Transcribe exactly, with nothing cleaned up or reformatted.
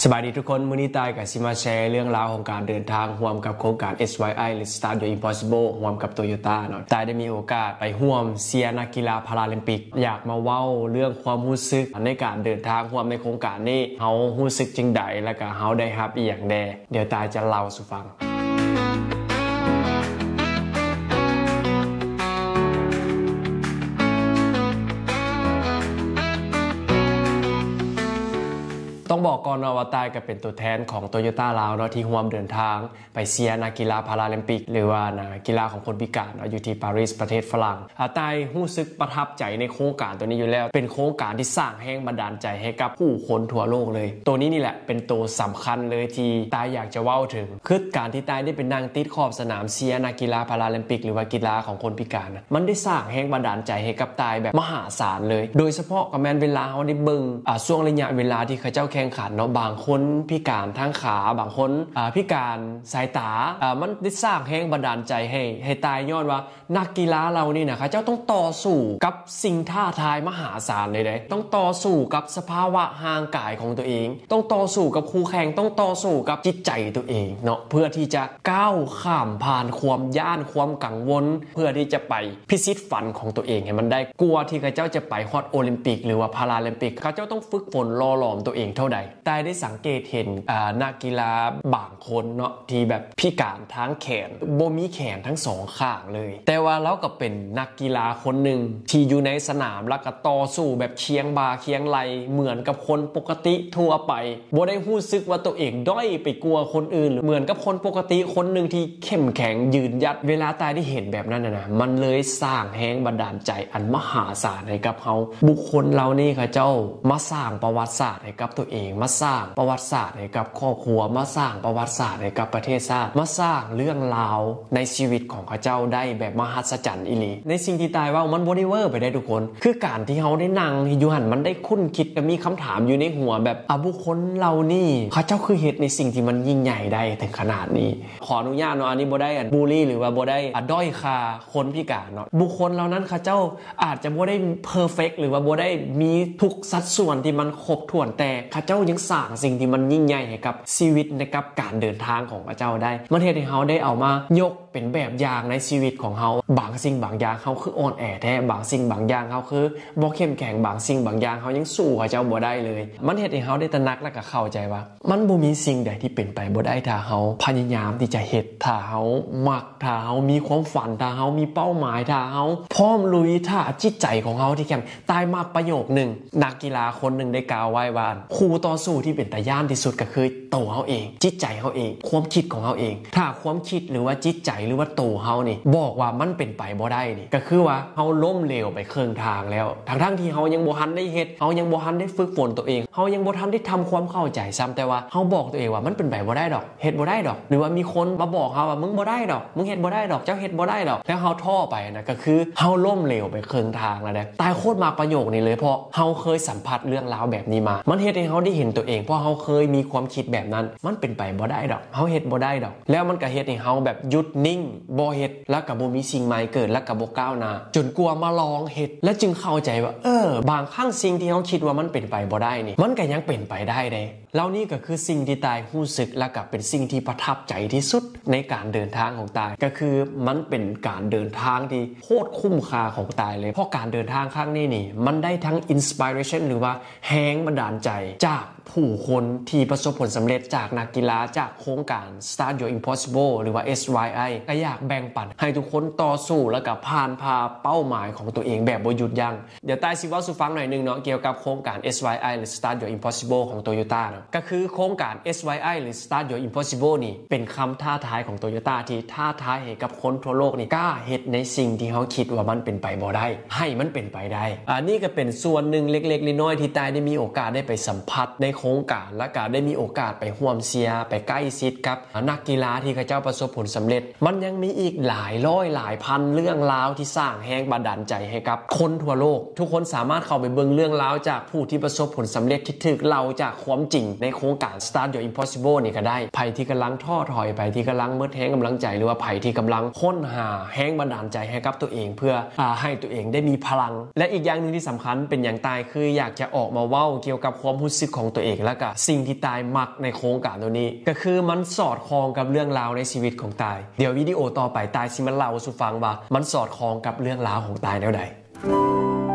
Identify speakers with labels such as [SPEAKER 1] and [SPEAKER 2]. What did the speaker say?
[SPEAKER 1] สบายดีทุกคนมื้อนี้ตายกับซิมาแชร์เรื่องราวของการเดินทางร่วมกับโครงการ เอส วาย ไอ หรือ Start Your Impossible ร่วมกับ Toyota เนาะตายได้มีโอกาสไปร่วมเชียร์นักกีฬาพาราลิมปิกอยากมาเว้าเรื่องความรู้สึกในการเดินทางร่วมในโครงการนี้เฮารู้สึกจังไดและก็เฮาได้รับอีหยังแน่เดี๋ยวตายจะเล่าสู่ฟังต้องบอกก่อนว่าตายก็เป็นตัวแทนของ Toyota ลาวเนาะที่ร่วมเดินทางไปเชียร์นักกีฬาพาราลิมปิกหรือว่านักกีฬาของคนพิการอยู่ที่ปารีสประเทศฝรั่งตายรู้สึกประทับใจในโครงการตัวนี้อยู่แล้วเป็นโครงการที่สร้างแรงบันดาลใจให้กับผู้คนทั่วโลกเลยตัวนี้นี่แหละเป็นตัวสำคัญเลยที่ตายอยากจะเว้าถึงคือการที่ตายได้เป็นนั่งติดขอบสนามเชียร์นักกีฬาพาราลิมปิกหรือว่ากีฬาของคนพิการมันได้สร้างแรงบันดาลใจให้กับตายแบบมหาศาลเลยโดยเฉพาะกับแมนเวลาเฮาได้เบิ่งอ่าช่วงระยะเวลาที่เขาเจ้าแข่งขันเนาะบางคนพิการทางขาบางคนอ่าพิการสายตาอ่ามันได้สร้างแรงบันดาลใจให้ให้ตายย้อนว่านักกีฬาเรานี่นะเขาเจ้าต้องต่อสู้กับสิ่งท้าทายมหาศาลเลยเด้ต้องต่อสู้กับสภาวะห่างกายของตัวเองต้องต่อสู้กับคู่แข่งต้องต่อสู้กับจิตใจตัวเองเนาะเพื่อที่จะก้าวข้ามผ่านความย่านความกังวลเพื่อที่จะไปพิชิตฝันของตัวเองให้มันได้กลัวที่เขาเจ้าจะไปฮอตโอลิมปิกหรือว่าพาราลิมปิกเขาเจ้าต้องฝึกฝนหล่อหลอมตัวเองเท่าใดแต่ได้สังเกตเห็นนักกีฬาบางคนเนาะที่แบบพิการทั้งแขนบ่มีแขนทั้งสองข้างเลยแต่ว่าเราก็เป็นนักกีฬาคนหนึ่งที่อยู่ในสนามแล้วก็ต่อสู้แบบเคียงบ่าเคียงไหลเหมือนกับคนปกติทั่วไปบ่ได้รู้สึกว่าตัวเองด้อยไปกลัวคนอื่นเหมือนกับคนปกติคนหนึ่งที่เข้มแข็งยืนหยัดเวลาตายได้เห็นแบบนั้นนะมันเลยสร้างแรงบันดาลใจอันมหาศาลให้กับเขาบุคคลเหล่านี้เขาเจ้ามาสร้างประวัติศาสตร์ให้กับตัวเองมาสร้างประวัติศาสตร์ให้กับครอบครัวมาสร้างประวัติศาสตร์ให้กับประเทศชาติมาสร้างเรื่องราวในชีวิตของเขาเจ้าได้แบบมหัศจรรย์อีหลีในสิ่งที่ตายว่ามันบ่ได้เวอร์ไปได้ทุกคนคือการที่เขาได้นั่งอยู่หันมันได้คุ้นคิดกับมีคำถามอยู่ในหัวแบบอ่ะบุคคลเหล่านี้เขาเจ้าคือเหตุในสิ่งที่มันยิ่งใหญ่ได้ถึงขนาดนี้ขออนุญาตเนาะอันนี้บ่ได้อันบูลลี่หรือว่าบ่ได้อ่ะด้อยค่าคนพิการเนาะบุคคลเหล่านั้นเขาเจ้าอาจจะบ่ได้เพอร์เฟคหรือว่าบ่ได้มีทุกสัดส่วนที่มันครบถ้วนแต่เขาเจ้ายังสร้างสิ่งที่มันยิ่งใหญ่ให้กับชีวิตในกับการเดินทางของพระเจ้าได้มันเฮ็ดให้เฮาได้เอามายกเป็นแบบอย่างในชีวิตของเฮาบางสิ่งบางอย่างเฮาคืออ่อนแอแท้บางสิ่งบางอย่างเฮาคือบ่เข้มแข็งบางสิ่งบางอย่างเฮายังสู้พระเจ้าบ่ได้เลยมันเฮ็ดให้เฮาได้ตระหนักและก็เข้าใจว่ามันบ่มีสิ่งใดที่เป็นไปบ่ได้ถ้าเฮาพยายามที่จะเฮ็ดถ้าเฮามักถ้าเฮามีความฝันถ้าเฮามีเป้าหมายถ้าเฮาพร้อมลุยถ้าจิตใจของเฮาที่แข็งตายมากประโยคนึงนักกีฬาคนนึงได้กล่าวไว้ว่าคู่ต่อสู้ที่เป็นตาย่านที่สุดก็คือตัวเฮาเองจิตใจเฮาเองความคิดของเฮาเองถ้าความคิดหรือว่าจิตใจหรือว่าตัวเฮานี่บอกว่ามันเป็นไปบ่ได้นี่ก็คือว่าเฮาล้มเหลวไปครึ่งทางแล้วทั้งๆที่เฮายังบ่ทันได้เฮ็ดเฮายังบ่ทันได้ฝึกฝนตัวเองเฮายังบ่ทันได้ทำความเข้าใจซ้ำแต่ว่าเฮาบอกตัวเองว่ามันเป็นไปบ่ได้ดอกเฮ็ดบ่ได้ดอกหรือว่ามีคนมาบอกเฮาว่ามึงบ่ได้ดอกมึงเฮ็ดบ่ได้ดอกเจ้าเฮ็ดบ่ได้ดอกแล้วเฮาท้อไปนะก็คือเฮาล้มเหลวไปครึ่งทางแล้วนะตายโคตรมากประโยคนี้เลยเพราะเฮาเคยสัมผัสเรื่องราวแบบนี้มามันเฮ็ดให้เฮาได้เห็นตัวเองเพราะเฮาเคยมีความคิดแบบนั้นมันเป็นไปบ่ได้ดอกเฮาเฮ็ดบ่ได้ดอกแล้วมันก็เฮ็ดให้เฮาแบบหยุดนิ่งบ่เฮ็ดแล้วก็บ่มีสิ่งใหม่เกิดแล้วก็บ่ก้าวหน้าจนกลัวมาลองเฮ็ดและจึงเข้าใจว่าเออบางครั้งสิ่งที่เฮาคิดว่ามันเป็นไปบ่ได้นี่มันก็ยังเป็นไปได้เด้แล้วนี่ก็คือสิ่งที่ตายรู้สึกและก็เป็นสิ่งที่ประทับใจที่สุดในการเดินทางของตายก็คือมันเป็นการเดินทางที่โคตรคุ้มค่าของตายเลยเพราะการเดินทางครั้งนี้นี่มันได้ทั้งอินสปิเรชันหรือว่าแรงบันดาลใจจากผู้คนที่ประสบผลสำเร็จจากนักกีฬาจากโครงการ Start Your Impossible หรือว่า เอส วาย ไอ ก็อยากแบ่งปันให้ทุกคนต่อสู้แล้วก็ผ่านพาเป้าหมายของตัวเองแบบบ่หยุดยั้งเดี๋ยวตายสิว่าสู่ฟังหน่อยนึงเนาะเกี่ยวกับโครงการ เอส วาย ไอ หรือ Start Your Impossible ของ Toyota เนาะก็คือโครงการ เอส วาย ไอ หรือ Start Your Impossible นี่เป็นคำท้าทายของ Toyota ที่ท้าทายให้กับคนทั่วโลกนี่กล้าเฮ็ดในสิ่งที่เขาคิดว่ามันเป็นไปบ่ได้ให้มันเป็นไปได้อ่านี่ก็เป็นส่วนหนึ่งเล็กๆน้อยๆที่ตายได้มีโอกาสได้ไปสัมผัสในโครงการและก็ได้มีโอกาสไปร่วมเชียร์ไปใกล้ชิดกับนักกีฬาที่เขาเจ้าประสบผลสำเร็จมันยังมีอีกหลายร้อยหลายพันเรื่องราวที่สร้างแรงบันดาลใจให้กับคนทั่วโลกทุกคนสามารถเข้าไปเบิ่งเรื่องราวจากผู้ที่ประสบผลสำเร็จที่ถูกเล่าจากความจริงในโครงการ Start Your Impossible นี่ก็ได้ไผที่กำลังท้อถอยไผที่กำลังหมดแรงกำลังใจหรือว่าไผที่กำลังค้นหาแรงบันดาลใจให้กับตัวเองเพื่ออ่าให้ตัวเองได้มีพลังและอีกอย่างนึงที่สำคัญเป็นอย่างตายคืออยากจะออกมาเว้าเกี่ยวกับความรู้สึกของตัวเองเองแล้วก็สิ่งที่ตายมักในโครงการตัวนี้ก็คือมันสอดคล้องกับเรื่องราวในชีวิตของตายเดี๋ยววิดีโอต่อไปตายสิมันเล่าสู่ฟังว่ามันสอดคล้องกับเรื่องราวของตายแนวใด